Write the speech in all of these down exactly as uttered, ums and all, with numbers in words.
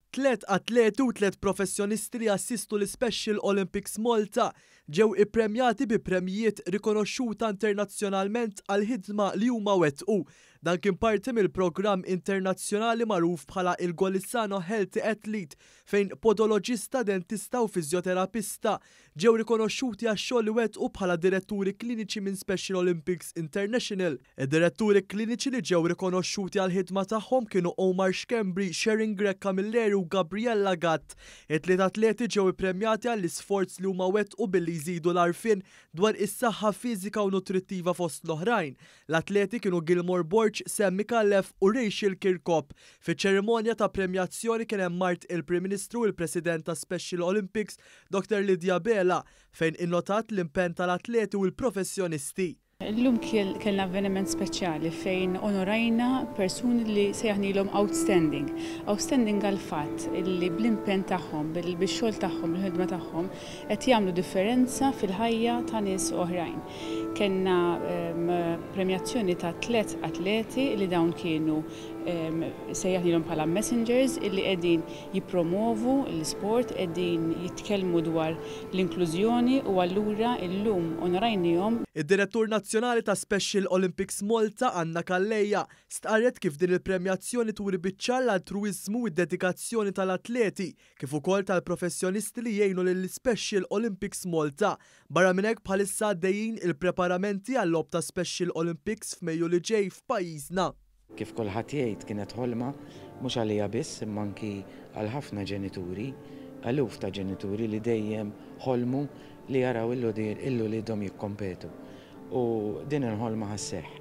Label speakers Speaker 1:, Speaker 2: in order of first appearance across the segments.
Speaker 1: Tlet atleti u tlet professjonisti li assistu l-Special Olympics Malta ġew ippremjati bi premjijiet rikonoxxuta internazzjonalment għal ħidma li huma wettqu. Dan kien parti mill-programm internazzjonali magħruf bħala il-Golisano Healthy Athlete fejn podoloġista, dentista u fizjoterapista ġew rikonoxxuti għax-xogħol li wettqu bħala diretturi kliniċi minn Special Olympics International. Id-diretturi kliniċi li ġew rikonoxxuti għal ħidma tagħhom kienu Omar Xkembri, Sharon Grek Camilleri u Gabriella Gatt. It-tliet atleti ġew ippremjati għall-isforz li huma wettqu billi jżidu l-għarfien dwar is-saħħa fiżika u nutrittiva fost l-oħrajn. L-atleti kienu Gilmore Borch, Sam Mikallef u Rachel Kirkop. Fiċ-ċerimonja ta' premjazzjoni kien hemm mart il-Prim Ministru il President ta' Special Olympics, Doktor Lydia Bela, fejn innotat l-impenn tal-atleti u l-professjonisti.
Speaker 2: Illum kellna avveniment speċjali fejn onorajna persuni li sejħnilhom outstanding. Outstanding għal fatt li bl-impenn tagħhom, bil-xogħol tagħhom, bil-ħidma tagħhom qed jagħmlu differenza fil-ħajja ta' nies oħrajn. Kenna premjazzjoni ta' tliet atleti li dawn kienu sejjaħnilhom bħala messengers illi qegħdin jippromovu l-isport, qegħdin jitkellmu dwar l-inklużjoni u allura llum onorajnihom.
Speaker 1: Id-Direttur Nazzjonali ta' Special Olympics Malta, Anna Kalleja, stqarret kif din il-premjazzjoni turi biċċar l-altruiżmu u d-dedikazzjoni tal-atleti kif ukoll tal-professjonisti li jgħinu lill-Special Olympics Malta. Barra minn hekk bħalissa għaddejjin il-preparamenti għall-logħob ta' Special Olympics f'Mejju li ġej f'pajjiżna.
Speaker 3: Kif kulħadd jgħid kienet ħolma mhux għalija biss imma anki għal ħafna ġenituri, eluf ta' ġenituri li dejjem ħolmu li jaraw illu li dom jikkompetu. U din il-ħolma ħasseħ.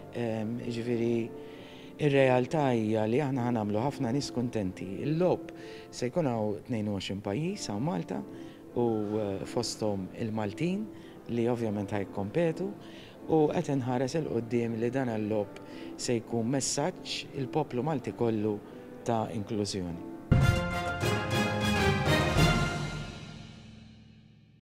Speaker 3: Ġifieri ir-realtà hija li aħna ħanamlu ħafna nies kuntenti. Il-logħob se jkun hawn tnejn u għoxrin pajjiż hawn Malta u fosthom il-Maltin li ovvjament ħajkompetu u qed inħares il qudiem li dan il-logħob se jkun messaġġ il-poplu Malti kollu ta' inklużjoni.